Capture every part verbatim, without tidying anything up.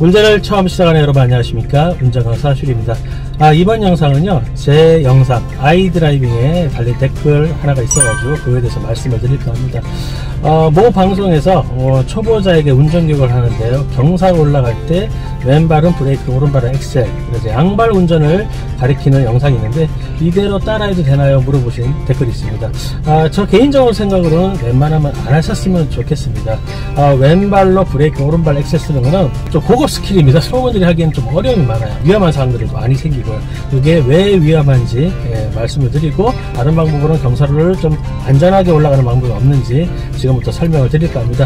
운전을 처음 시작하는 여러분 안녕하십니까, 운전강사 슈리입니다. 아, 이번 영상은요 제 영상 아이드라이빙에 달린 댓글 하나가 있어가지고 그거에 대해서 말씀을 드릴까 합니다. 어, 모 방송에서 어, 초보자에게 운전교육을 하는데요, 경사로 올라갈 때 왼발은 브레이크, 오른발은 엑셀, 그래서 양발 운전을 가리키는 영상이 있는데 이대로 따라해도 되나요? 물어보신 댓글이 있습니다. 아, 저 개인적으로 생각으로는 웬만하면 안 하셨으면 좋겠습니다. 아, 왼발로 브레이크, 오른발 엑셀 쓰는 거는 좀 고급 스킬입니다. 초보분들이 하기에는 좀 어려움이 많아요. 위험한 상황들도 많이 생기고요. 그게 왜 위험한지 예, 말씀을 드리고, 다른 방법으로는 경사로를 좀 안전하게 올라가는 방법이 없는지 지금부터 설명을 드릴까 합니다.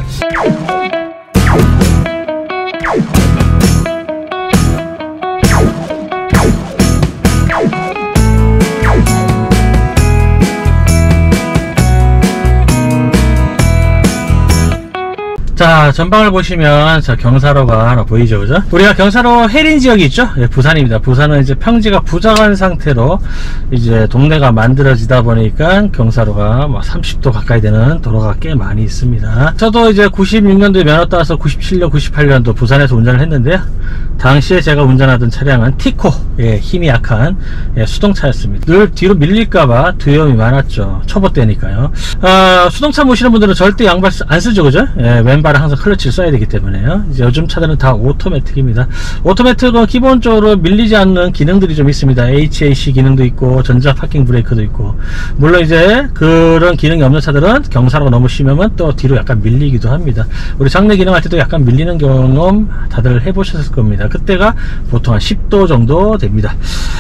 자, 전방을 보시면 저 경사로가 하나 보이죠, 그죠? 우리가 경사로 해린 지역이 있죠? 예, 부산입니다. 부산은 이제 평지가 부정한 상태로 이제 동네가 만들어지다 보니까 경사로가 뭐 삼십 도 가까이 되는 도로가 꽤 많이 있습니다. 저도 이제 구십육 년도에 면허 따서 구십칠 년, 구십팔 년도 부산에서 운전을 했는데요, 당시에 제가 운전하던 차량은 티코, 예, 힘이 약한 예, 수동차였습니다. 늘 뒤로 밀릴까봐 두려움이 많았죠. 초보 때니까요. 어, 수동차 모시는 분들은 절대 양발 안 쓰죠, 그죠? 예, 왼발은 항상 클러치를 써야 되기 때문에요. 이제 요즘 차들은 다 오토매틱입니다. 오토매틱은 기본적으로 밀리지 않는 기능들이 좀 있습니다. 에이치 에이 씨 기능도 있고 전자 파킹 브레이크도 있고, 물론 이제 그런 기능이 없는 차들은 경사로가 너무 심하면 또 뒤로 약간 밀리기도 합니다. 우리 장내 기능 할 때도 약간 밀리는 경험 다들 해보셨을 겁니다. 그때가 보통 한 십 도 정도 됩니다.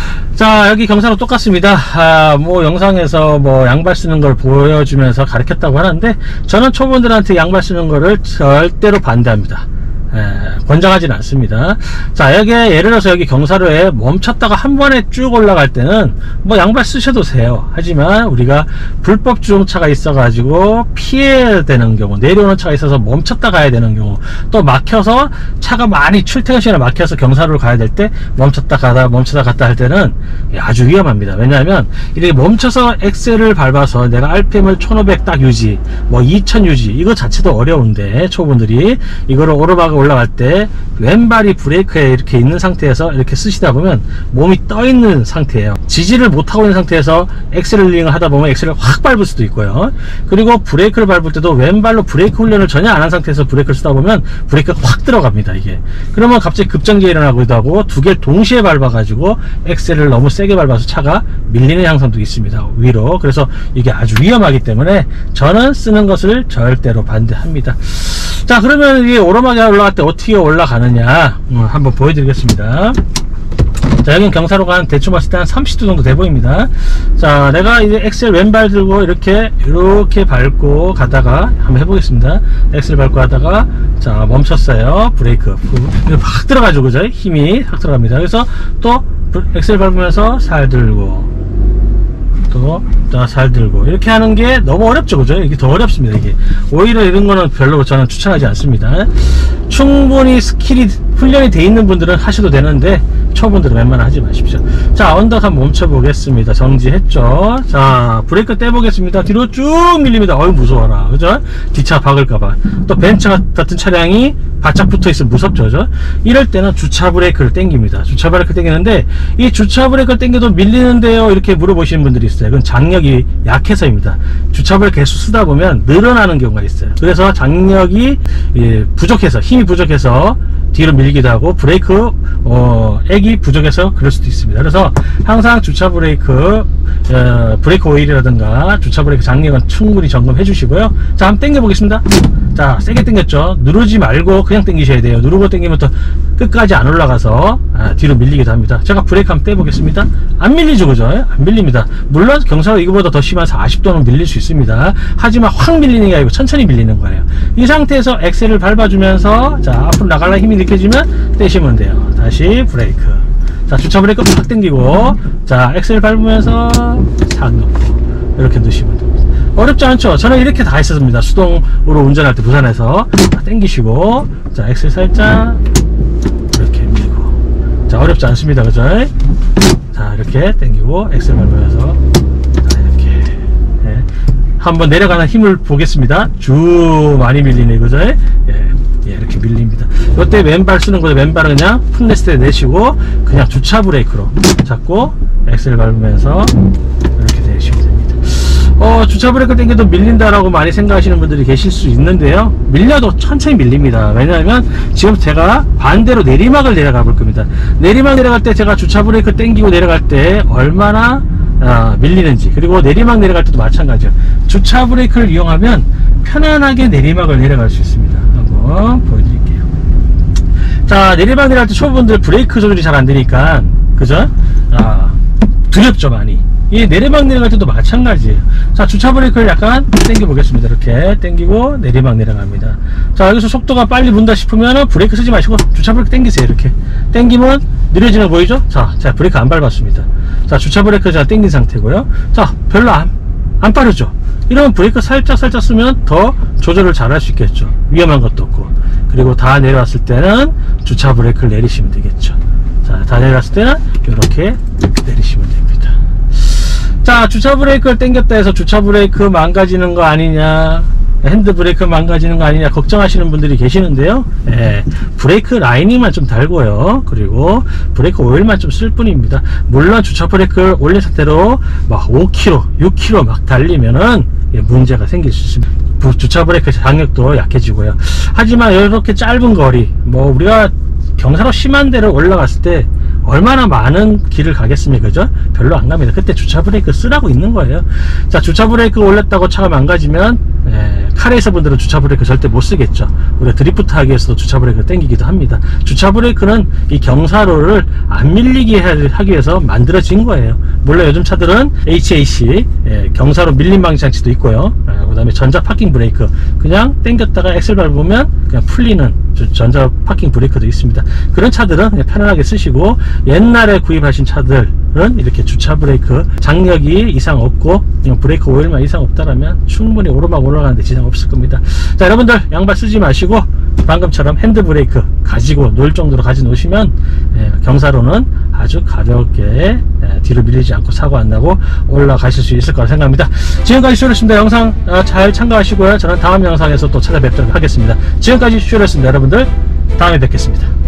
자, 여기 경사로 똑같습니다. 아, 뭐 영상에서 뭐 양발 쓰는 걸 보여주면서 가르쳤다고 하는데, 저는 초보분들한테 양발 쓰는 거를 절대로 반대합니다. 예, 권장하지는 않습니다. 자, 여기 예를 들어서 여기 경사로에 멈췄다가 한 번에 쭉 올라갈 때는 뭐 양발 쓰셔도 돼요. 하지만 우리가 불법 주행차가 있어 가지고 피해야 되는 경우, 내려오는 차가 있어서 멈췄다 가야 되는 경우, 또 막혀서 차가 많이 출퇴근 시간에 막혀서 경사로를 가야 될 때 멈췄다 가다 멈췄다 갔다 할 때는 아주 위험합니다. 왜냐하면 이렇게 멈춰서 엑셀을 밟아서 내가 알피엠을 천오백 딱 유지, 뭐 이천 유지, 이거 자체도 어려운데 초보분들이 이거를 오르막을 올라갈 때 왼발이 브레이크에 이렇게 있는 상태에서 이렇게 쓰시다 보면 몸이 떠 있는 상태예요. 지지를 못하고 있는 상태에서 엑셀링을 하다 보면 엑셀을 확 밟을 수도 있고요. 그리고 브레이크를 밟을 때도 왼발로 브레이크 훈련을 전혀 안 한 상태에서 브레이크를 쓰다 보면 브레이크가 확 들어갑니다. 이게 그러면 갑자기 급정지가 일어나기도 하고, 두 개를 동시에 밟아 가지고 엑셀을 너무 세게 밟아서 차가 밀리는 현상도 있습니다, 위로. 그래서 이게 아주 위험하기 때문에 저는 쓰는 것을 절대로 반대합니다. 자, 그러면 이 오르막에 올라갈 때 어떻게 올라가느냐 음, 한번 보여드리겠습니다. 자, 여기는 경사로가 한 대충 봤을 때 한 삼십 도 정도 돼 보입니다. 자, 내가 이제 엑셀 왼발 들고 이렇게 이렇게 밟고 가다가 한번 해보겠습니다. 엑셀 밟고 가다가 자, 멈췄어요. 브레이크 확 들어가죠, 그죠? 힘이 확 들어갑니다. 그래서 또 엑셀 밟으면서 살 들고 또 살 들고 이렇게 하는 게 너무 어렵죠, 그죠? 이게 더 어렵습니다. 이게 오히려 이런 거는 별로 저는 추천하지 않습니다. 충분히 스킬이 훈련이 돼 있는 분들은 하셔도 되는데 초보분들은 웬만하면 하지 마십시오. 자, 언덕 한번 멈춰 보겠습니다. 정지했죠. 자, 브레이크 떼보겠습니다. 뒤로 쭉 밀립니다. 어이, 무서워라, 그죠? 뒷차 박을까봐. 또 벤츠 같은 차량이 바짝 붙어 있으면 무섭죠, 그죠? 이럴 때는 주차 브레이크를 땡깁니다. 주차 브레이크 땡기는데, 이 주차 브레이크를 땡겨도 밀리는데요, 이렇게 물어보시는 분들이 있어요. 그건 장력이 약해서입니다. 주차 브레이크 계속 쓰다 보면 늘어나는 경우가 있어요. 그래서 장력이 예, 부족해서, 힘이 부족해서 뒤로 밀기도 하고, 브레이크 어, 액이 부족해서 그럴 수도 있습니다. 그래서 항상 주차 브레이크 어, 브레이크 오일이라든가 주차 브레이크 장력은 충분히 점검해 주시고요. 자, 한번 당겨 보겠습니다. 자, 세게 당겼죠. 누르지 말고 그냥 당기셔야 돼요. 누르고 당기면 또 끝까지 안 올라가서 아, 뒤로 밀리기도 합니다. 제가 브레이크 한번 떼보겠습니다. 안 밀리죠, 그죠? 안 밀립니다. 물론 경사로 이거보다 더 심한 사십 도는 밀릴 수 있습니다. 하지만 확 밀리는 게 아니고 천천히 밀리는 거예요. 이 상태에서 엑셀을 밟아주면서 자, 앞으로 나가려는 힘이 느껴지면 떼시면 돼요. 다시 브레이크. 자, 주차 브레이크 팍 당기고, 자, 엑셀 밟으면서 싹 넣고 이렇게 넣으시면 됩니다. 어렵지 않죠? 저는 이렇게 다 했었습니다. 수동으로 운전할 때 부산에서 당기시고, 자, 엑셀 살짝 이렇게 밀고. 자, 어렵지 않습니다, 그죠? 자, 이렇게 당기고 엑셀 밟으면서 자, 이렇게 예. 한번 내려가는 힘을 보겠습니다. 쭉 많이 밀리네, 그죠? 예. 예, 이렇게 밀립니다. 이때 왼발 쓰는 거죠. 왼발은 그냥 풋레스트에 내시고 그냥 주차 브레이크로 잡고 엑셀 밟으면서 이렇게 내시면 됩니다. 어, 주차 브레이크 당겨도 밀린다라고 많이 생각하시는 분들이 계실 수 있는데요. 밀려도 천천히 밀립니다. 왜냐하면 지금 제가 반대로 내리막을 내려가 볼 겁니다. 내리막 내려갈 때 제가 주차 브레이크 당기고 내려갈 때 얼마나 아, 밀리는지, 그리고 내리막 내려갈 때도 마찬가지예요. 주차 브레이크를 이용하면 편안하게 내리막을 내려갈 수 있습니다. 한번 보여드릴게요. 자, 내리막 내려갈 때 초보분들 브레이크 조절이 잘 안 되니까, 그죠? 아, 두렵죠, 많이. 이 내리막 내려갈 때도 마찬가지예요. 자, 주차 브레이크를 약간 당겨 보겠습니다. 이렇게 당기고 내리막 내려갑니다. 자, 여기서 속도가 빨리 문다 싶으면 브레이크 쓰지 마시고 주차 브레이크 당기세요. 이렇게 당기면 느려지는 거 보이죠? 자, 자, 브레이크 안 밟았습니다. 자, 주차 브레이크 자 당긴 상태고요. 자, 별로 안, 안 빠르죠? 이러면 브레이크 살짝 살짝 쓰면 더 조절을 잘 할 수 있겠죠. 위험한 것도 없고. 그리고 다 내려왔을 때는 주차 브레이크를 내리시면 되겠죠. 자, 다 내려왔을 때는 이렇게 내리시면 됩니다. 자, 주차 브레이크를 당겼다 해서 주차 브레이크 망가지는 거 아니냐, 핸드 브레이크 망가지는 거 아니냐 걱정하시는 분들이 계시는데요. 예, 브레이크 라이닝만 좀 달고요. 그리고 브레이크 오일만 좀 쓸 뿐입니다. 물론 주차 브레이크를 올린 상태로 막 오 킬로미터, 육 킬로미터 막 달리면은 예, 문제가 생길 수 있습니다. 주차 브레이크 장력도 약해지고요. 하지만 이렇게 짧은 거리, 뭐 우리가 경사로 심한 데를 올라갔을 때 얼마나 많은 길을 가겠습니까? 그죠? 별로 안 갑니다. 그때 주차 브레이크 쓰라고 있는 거예요. 자, 주차 브레이크 올렸다고 차가 망가지면 에, 카레이서 분들은 주차 브레이크 절대 못 쓰겠죠. 우리가 드리프트 하기 위해서도 주차 브레이크를 당기기도 합니다. 주차 브레이크는 이 경사로를 안 밀리게 하기 위해서 만들어진 거예요. 물론 요즘 차들은 에이치 에이씨 예, 경사로 밀림 방지 장치도 있고요. 아, 그 다음에 전자 파킹 브레이크, 그냥 당겼다가 엑셀 밟으면 그냥 풀리는 전자 파킹 브레이크도 있습니다. 그런 차들은 그냥 편안하게 쓰시고, 옛날에 구입하신 차들은 이렇게 주차 브레이크 장력이 이상 없고 그냥 브레이크 오일만 이상 없다라면 충분히 오르막 올라가는데 지장 없을 겁니다. 자, 여러분들 양발 쓰지 마시고 방금처럼 핸드 브레이크 가지고 놀 정도로 가지 놓으시면 예, 경사로는 아주 가볍게 예, 뒤로 밀리지 않고 사고 안 나고 올라가실 수 있을 거라 생각합니다. 지금까지 슈어였습니다. 영상 어, 잘 참가하시고요. 저는 다음 영상에서 또 찾아뵙도록 하겠습니다. 지금까지 슈어였습니다. 여러분들 다음에 뵙겠습니다.